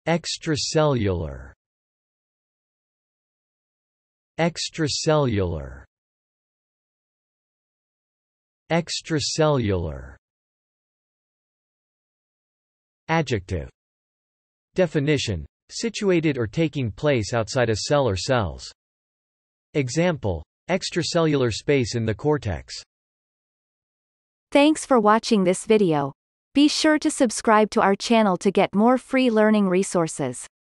extracellular, extracellular, extracellular. Adjective. Definition: situated or taking place outside a cell or cells. Example: extracellular space in the cortex. Thanks for watching this video. Be sure to subscribe to our channel to get more free learning resources.